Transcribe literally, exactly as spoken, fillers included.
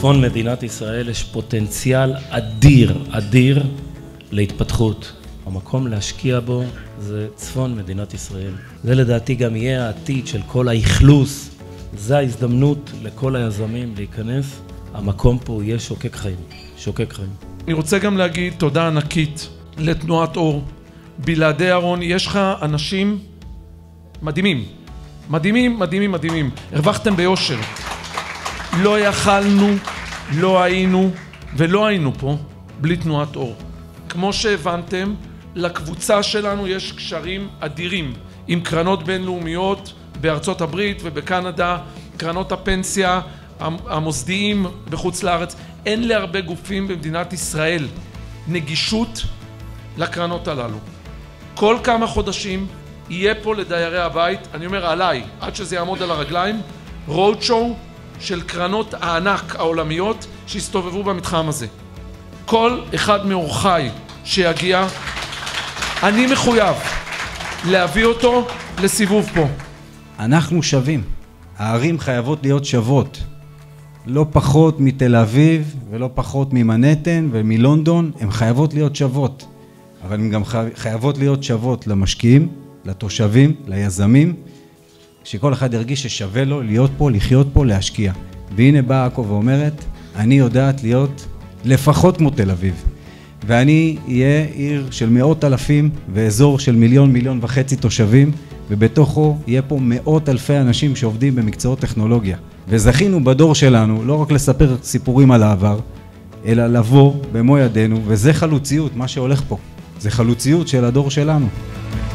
בצפון מדינת ישראל יש פוטנציאל אדיר, אדיר להתפתחות. המקום להשקיע בו זה צפון מדינת ישראל. זה לדעתי גם יהיה העתיד של כל האכלוס. זה ההזדמנות לכל היזמים להיכנס. המקום פה יהיה שוקק חיים, שוקק חיים. אני רוצה גם להגיד תודה ענקית לתנועת אור. בלעדי אהרון יש לך אנשים מדהימים. מדהימים, מדהימים, מדהימים. הרווחתם ביושר. לא יכלנו, לא היינו ולא היינו פה בלי תנועת אור. כמו שהבנתם, לקבוצה שלנו יש קשרים אדירים עם קרנות בינלאומיות בארצות הברית ובקנדה, קרנות הפנסיה, המוסדיים בחוץ לארץ. אין להרבה גופים במדינת ישראל נגישות לקרנות הללו. כל כמה חודשים יהיה פה לדיירי הבית, אני אומר עליי, עד שזה יעמוד על הרגליים, רוד שואו של קרנות הענק העולמיות שהסתובבו במתחם הזה. כל אחד מאורחיי שיגיע, אני מחויב להביא אותו לסיבוב פה. אנחנו שווים. הערים חייבות להיות שוות. לא פחות מתל אביב ולא פחות ממנהטן ומלונדון, הן חייבות להיות שוות. אבל הן גם חייבות להיות שוות למשקיעים, לתושבים, ליזמים, שכל אחד ירגיש ששווה לו להיות פה, לחיות פה, להשקיע. והנה באה עכו ואומרת, אני יודעת להיות לפחות כמו תל אביב. ואני אהיה עיר של מאות אלפים ואזור של מיליון, מיליון וחצי תושבים, ובתוכו יהיה פה מאות אלפי אנשים שעובדים במקצועות טכנולוגיה. וזכינו בדור שלנו לא רק לספר סיפורים על העבר, אלא לבוא במו ידינו, וזה חלוציות, מה שהולך פה. זה חלוציות של הדור שלנו.